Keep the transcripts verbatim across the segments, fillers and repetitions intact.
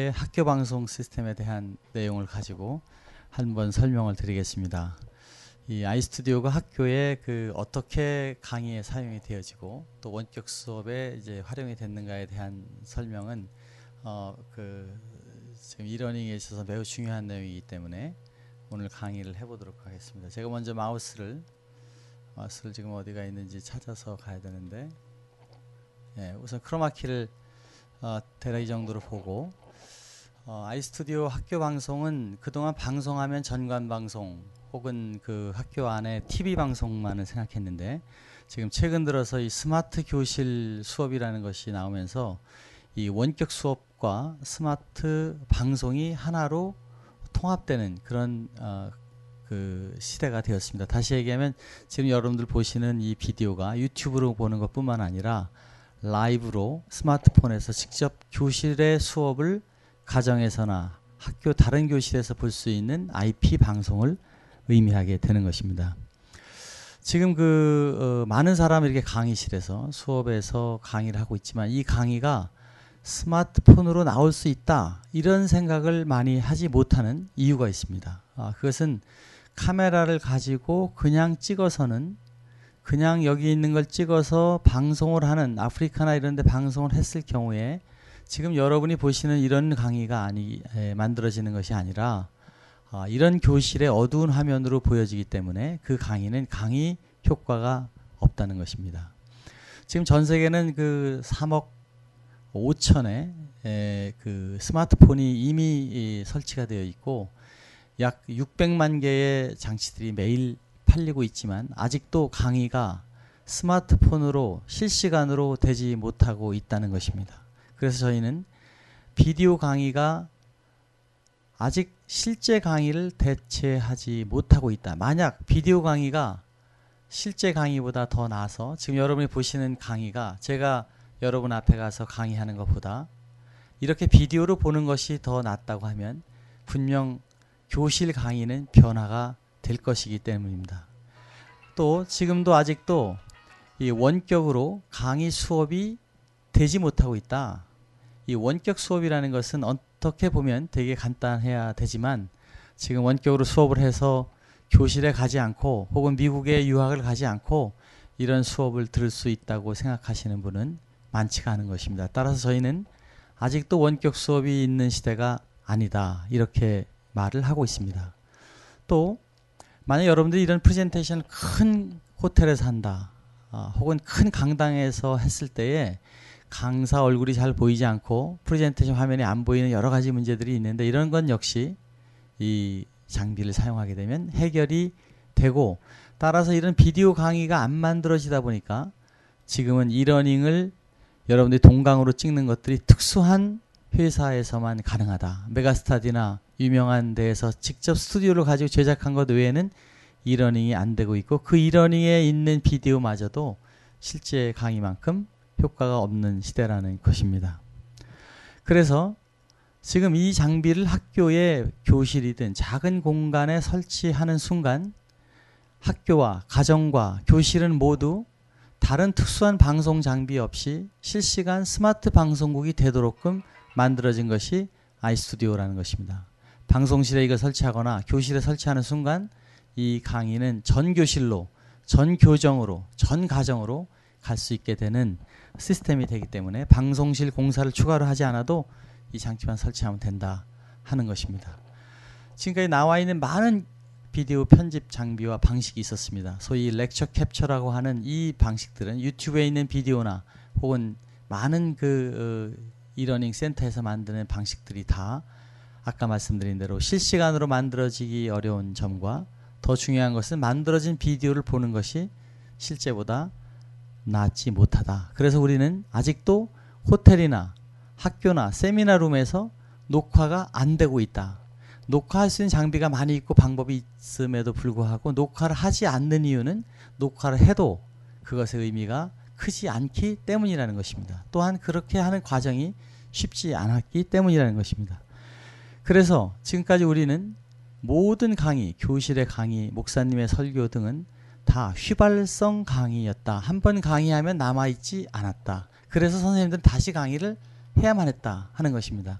학교의 학교 방송 시스템에 대한 내용을 가지고 한번 설명을 드리겠습니다. 이 아이스튜디오가 학교에 그 어떻게 강의에 사용이 되어지고 또 원격 수업에 이제 활용이 됐는가에 대한 설명은 어 그 지금 이러닝에 있어서 매우 중요한 내용이기 때문에 오늘 강의를 해보도록 하겠습니다. 제가 먼저 마우스를 마우스를 지금 어디가 있는지 찾아서 가야 되는데, 예, 우선 크로마키를 어, 대략 이 정도로 보고, 어, 아이스튜디오 학교 방송은 그동안 방송하면 전관 방송 혹은 그 학교 안에 티비 방송만을 생각했는데, 지금 최근 들어서 이 스마트 교실 수업이라는 것이 나오면서 이 원격 수업과 스마트 방송이 하나로 통합되는 그런 어, 그 시대가 되었습니다. 다시 얘기하면 지금 여러분들 보시는 이 비디오가 유튜브로 보는 것뿐만 아니라 라이브로 스마트폰에서 직접 교실의 수업을 가정에서나 학교 다른 교실에서 볼 수 있는 아이피 방송을 의미하게 되는 것입니다. 지금 그 어, 많은 사람이 이렇게 강의실에서 수업에서 강의를 하고 있지만 이 강의가 스마트폰으로 나올 수 있다, 이런 생각을 많이 하지 못하는 이유가 있습니다. 아, 그것은 카메라를 가지고 그냥 찍어서는 그냥 여기 있는 걸 찍어서 방송을 하는, 아프리카나 이런 데 방송을 했을 경우에 지금 여러분이 보시는 이런 강의가 아니 에, 만들어지는 것이 아니라 아, 이런 교실의 어두운 화면으로 보여지기 때문에 그 강의는 강의 효과가 없다는 것입니다. 지금 전 세계는 그 삼억 오천의 에, 그 스마트폰이 이미 이, 설치가 되어 있고 약 육백만 개의 장치들이 매일 팔리고 있지만 아직도 강의가 스마트폰으로 실시간으로 되지 못하고 있다는 것입니다. 그래서 저희는 비디오 강의가 아직 실제 강의를 대체하지 못하고 있다. 만약 비디오 강의가 실제 강의보다 더 나아서 지금 여러분이 보시는 강의가 제가 여러분 앞에 가서 강의하는 것보다 이렇게 비디오로 보는 것이 더 낫다고 하면 분명 교실 강의는 변화가 될 것이기 때문입니다. 또 지금도 아직도 이 원격으로 강의 수업이 되지 못하고 있다. 이 원격 수업이라는 것은 어떻게 보면 되게 간단해야 되지만 지금 원격으로 수업을 해서 교실에 가지 않고 혹은 미국에 유학을 가지 않고 이런 수업을 들을 수 있다고 생각하시는 분은 많지가 않은 것입니다. 따라서 저희는 아직도 원격 수업이 있는 시대가 아니다, 이렇게 말을 하고 있습니다. 또 만약 여러분들이 이런 프레젠테이션을 큰 호텔에서 한다, 아, 혹은 큰 강당에서 했을 때에 강사 얼굴이 잘 보이지 않고 프레젠테이션 화면이 안 보이는 여러 가지 문제들이 있는데 이런 건 역시 이 장비를 사용하게 되면 해결이 되고, 따라서 이런 비디오 강의가 안 만들어지다 보니까 지금은 이러닝을 여러분들이 동강으로 찍는 것들이 특수한 회사에서만 가능하다. 메가스타디나 유명한 데에서 직접 스튜디오를 가지고 제작한 것 외에는 이러닝이 안 되고 있고 그 이러닝에 있는 비디오마저도 실제 강의만큼 효과가 없는 시대라는 것입니다. 그래서 지금 이 장비를 학교의 교실이든 작은 공간에 설치하는 순간 학교와 가정과 교실은 모두 다른 특수한 방송 장비 없이 실시간 스마트 방송국이 되도록끔 만들어진 것이 아이스튜디오라는 것입니다. 방송실에 이걸 설치하거나 교실에 설치하는 순간 이 강의는 전 교실로, 전 교정으로, 전 가정으로 갈 수 있게 되는 시스템이 되기 때문에 방송실 공사를 추가로 하지 않아도 이 장치만 설치하면 된다 하는 것입니다. 지금까지 나와 있는 많은 비디오 편집 장비와 방식이 있었습니다. 소위 렉처 캡처라고 하는 이 방식들은 유튜브에 있는 비디오나 혹은 많은 그 어, 이러닝 센터에서 만드는 방식들이 다 아까 말씀드린 대로 실시간으로 만들어지기 어려운 점과 더 중요한 것은 만들어진 비디오를 보는 것이 실제보다 낫지 못하다. 그래서 우리는 아직도 호텔이나 학교나 세미나룸에서 녹화가 안 되고 있다. 녹화할 수 있는 장비가 많이 있고 방법이 있음에도 불구하고 녹화를 하지 않는 이유는 녹화를 해도 그것의 의미가 크지 않기 때문이라는 것입니다. 또한 그렇게 하는 과정이 쉽지 않았기 때문이라는 것입니다. 그래서 지금까지 우리는 모든 강의, 교실의 강의, 목사님의 설교 등은 다 휘발성 강의였다. 한 번 강의하면 남아있지 않았다. 그래서 선생님들은 다시 강의를 해야만 했다 하는 것입니다.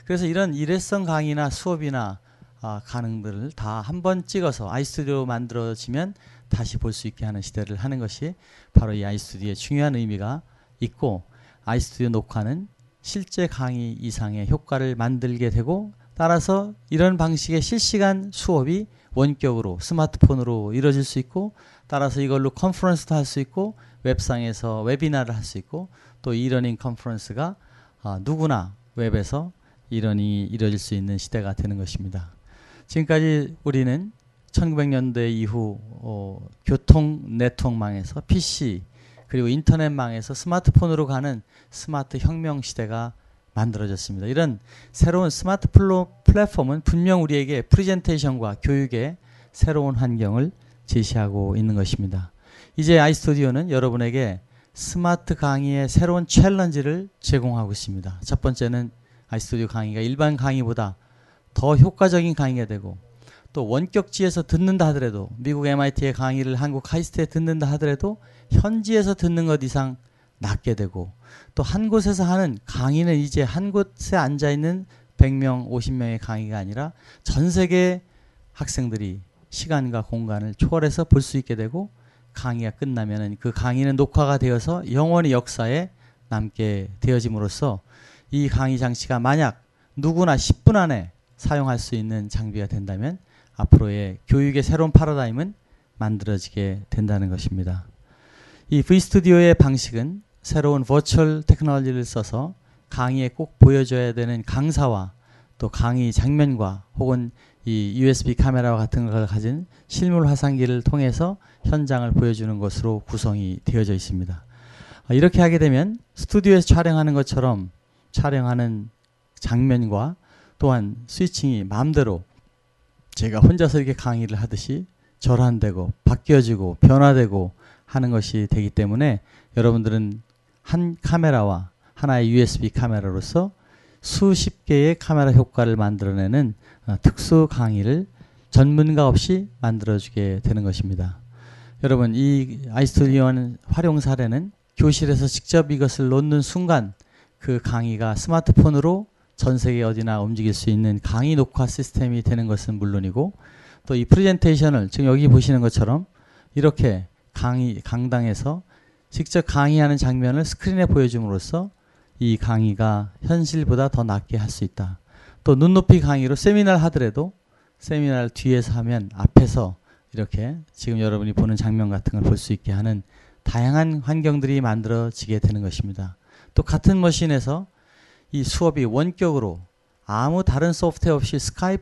그래서 이런 일회성 강의나 수업이나 아, 가능들을 다 한번 찍어서 아이스튜디오로 만들어지면 다시 볼 수 있게 하는 시대를 하는 것이 바로 이 아이스튜디오의 중요한 의미가 있고, 아이스튜디오 녹화는 실제 강의 이상의 효과를 만들게 되고, 따라서 이런 방식의 실시간 수업이 원격으로 스마트폰으로 이루어질 수 있고, 따라서 이걸로 컨퍼런스도 할 수 있고, 웹상에서 웨비나를 할 수 있고, 또 이러닝 컨퍼런스가 아, 누구나 웹에서 이러닝이 이루어질 수 있는 시대가 되는 것입니다. 지금까지 우리는 천구백 년대 이후 어, 교통 네트워크망에서 피씨 그리고 인터넷망에서 스마트폰으로 가는 스마트 혁명 시대가 만들어졌습니다. 이런 새로운 스마트 플랫폼은 분명 우리에게 프레젠테이션과 교육의 새로운 환경을 제시하고 있는 것입니다. 이제 아이스튜디오는 여러분에게 스마트 강의의 새로운 챌린지를 제공하고 있습니다. 첫 번째는 아이스튜디오 강의가 일반 강의보다 더 효과적인 강의가 되고, 또 원격지에서 듣는다 하더라도, 미국 엠아이티의 강의를 한국 카이스트에 듣는다 하더라도 현지에서 듣는 것 이상 낫게 되고, 또 한 곳에서 하는 강의는 이제 한 곳에 앉아있는 백 명, 오십 명의 강의가 아니라 전 세계 학생들이 시간과 공간을 초월해서 볼 수 있게 되고, 강의가 끝나면은 그 강의는 녹화가 되어서 영원히 역사에 남게 되어짐으로써 이 강의 장치가 만약 누구나 십 분 안에 사용할 수 있는 장비가 된다면 앞으로의 교육의 새로운 패러다임은 만들어지게 된다는 것입니다. 이 V스튜디오의 방식은 새로운 버추얼 테크놀로지를 써서 강의에 꼭 보여줘야 되는 강사와 또 강의 장면과 혹은 이 유에스비 카메라와 같은 걸 가진 실물 화상기를 통해서 현장을 보여주는 것으로 구성이 되어져 있습니다. 이렇게 하게 되면 스튜디오에서 촬영하는 것처럼 촬영하는 장면과 또한 스위칭이 마음대로 제가 혼자서 이렇게 강의를 하듯이 전환되고 바뀌어지고 변화되고 하는 것이 되기 때문에 여러분들은 한 카메라와 하나의 유에스비 카메라로서 수십 개의 카메라 효과를 만들어내는 특수 강의를 전문가 없이 만들어주게 되는 것입니다. 여러분, 이 아이스튜디오 활용 사례는 교실에서 직접 이것을 놓는 순간 그 강의가 스마트폰으로 전 세계 어디나 움직일 수 있는 강의 녹화 시스템이 되는 것은 물론이고, 또 이 프레젠테이션을 지금 여기 보시는 것처럼 이렇게 강의, 강당에서 직접 강의하는 장면을 스크린에 보여줌으로써 이 강의가 현실보다 더 낫게 할 수 있다. 또 눈높이 강의로 세미나를 하더라도 세미나를 뒤에서 하면 앞에서 이렇게 지금 여러분이 보는 장면 같은 걸 볼 수 있게 하는 다양한 환경들이 만들어지게 되는 것입니다. 또 같은 머신에서 이 수업이 원격으로 아무 다른 소프트웨어 없이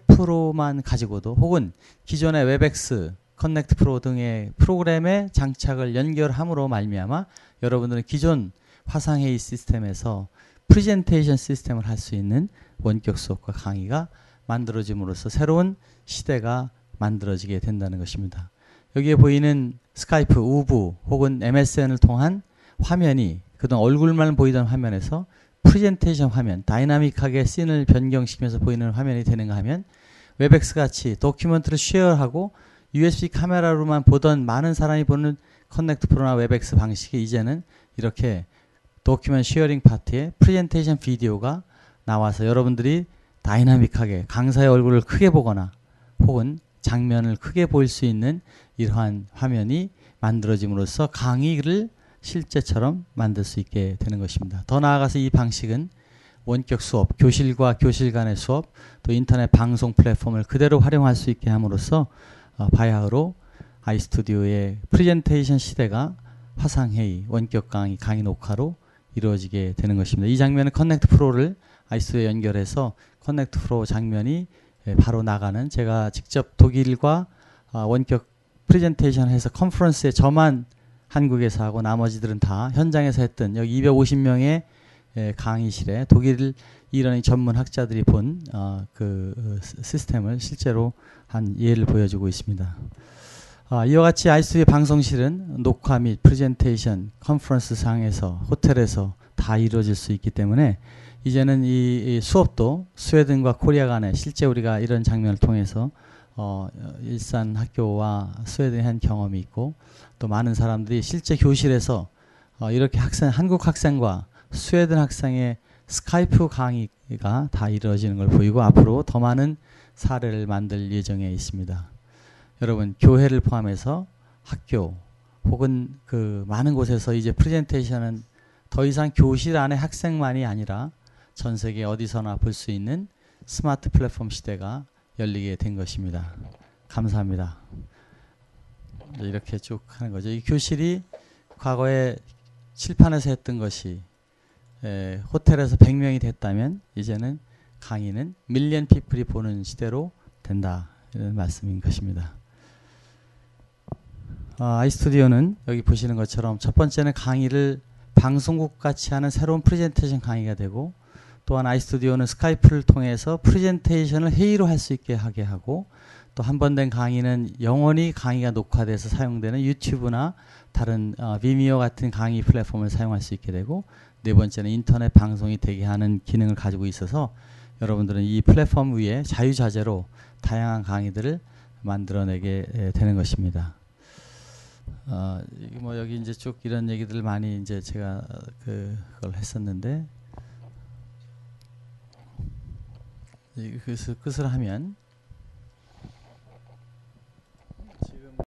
스카이프로만 가지고도 혹은 기존의 웹엑스, 커넥트 프로 등의 프로그램에 장착을 연결함으로 말미암아 여러분들은 기존 화상회의 시스템에서 프레젠테이션 시스템을 할 수 있는 원격 수업과 강의가 만들어짐으로써 새로운 시대가 만들어지게 된다는 것입니다. 여기에 보이는 스카이프, 우부 혹은 엠에스엔을 통한 화면이 그동안 얼굴만 보이던 화면에서 프레젠테이션 화면, 다이나믹하게 씬을 변경시키면서 보이는 화면이 되는가 하면 웹엑스 같이 도큐멘트를 쉐어하고 유에스비 카메라로만 보던 많은 사람이 보는 커넥트 프로나 웹엑스 방식이 이제는 이렇게 도큐멘트 쉐어링 파트에 프레젠테이션 비디오가 나와서 여러분들이 다이나믹하게 강사의 얼굴을 크게 보거나 혹은 장면을 크게 보일 수 있는 이러한 화면이 만들어짐으로써 강의를 실제처럼 만들 수 있게 되는 것입니다. 더 나아가서 이 방식은 원격 수업, 교실과 교실 간의 수업, 또 인터넷 방송 플랫폼을 그대로 활용할 수 있게 함으로써 어, 바야흐로 아이스튜디오의 프레젠테이션 시대가 화상회의, 원격 강의, 강의 녹화로 이루어지게 되는 것입니다. 이 장면은 커넥트 프로를 아이스튜디오에 연결해서 커넥트 프로 장면이 바로 나가는, 제가 직접 독일과 어, 원격 프레젠테이션 해서 컨퍼런스에 저만 한국에서 하고 나머지들은 다 현장에서 했던 여기 이백오십 명의 강의실에 독일 이러닝 전문 학자들이 본 어, 그 시스템을 실제로 한 예를 보여주고 있습니다. 어, 이와 같이 아이스튜디오 방송실은 녹화 및 프레젠테이션, 컨퍼런스 상에서 호텔에서 다 이루어질 수 있기 때문에 이제는 이, 이 수업도 스웨덴과 코리아 간에 실제 우리가 이런 장면을 통해서 어, 일산 학교와 스웨덴에 한 경험이 있고, 또 많은 사람들이 실제 교실에서 어, 이렇게 학생, 한국 학생과 스웨덴 학생의 스카이프 강의가 다 이루어지는 걸 보이고 앞으로 더 많은 사례를 만들 예정에 있습니다. 여러분 교회를 포함해서 학교 혹은 그 많은 곳에서 이제 프레젠테이션은 더 이상 교실 안에 학생만이 아니라 전 세계 어디서나 볼 수 있는 스마트 플랫폼 시대가 열리게 된 것입니다. 감사합니다. 이렇게 쭉 하는 거죠. 이 교실이 과거에 칠판에서 했던 것이 에, 호텔에서 백 명이 됐다면 이제는 강의는 밀리언 피플이 보는 시대로 된다. 이런 말씀인 것입니다. 어, 아이스튜디오는 여기 보시는 것처럼 첫 번째는 강의를 방송국 같이 하는 새로운 프레젠테이션 강의가 되고, 또한 아이스튜디오는 스카이프를 통해서 프레젠테이션을 회의로 할 수 있게 하게 하고, 또 한 번 된 강의는 영원히 강의가 녹화돼서 사용되는 유튜브나 다른 어, 비미오 같은 강의 플랫폼을 사용할 수 있게 되고, 네 번째는 인터넷 방송이 되게 하는 기능을 가지고 있어서 여러분들은 이 플랫폼 위에 자유자재로 다양한 강의들을 만들어내게 되는 것입니다. 어, 뭐 여기 이제 쭉 이런 얘기들을 많이 이제 제가 그, 그걸 했었는데, 그래서 끝을 하면